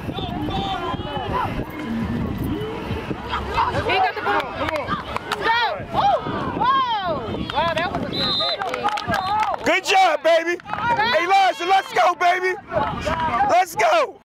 He got the ball. Go! Whoa! Wow, that was a good hit. Good job, baby. Hey, Larson, let's go, baby. Let's go.